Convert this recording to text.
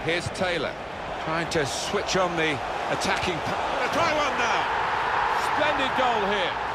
Here's Taylor, trying to switch on the attacking... Try one now. Splendid goal here.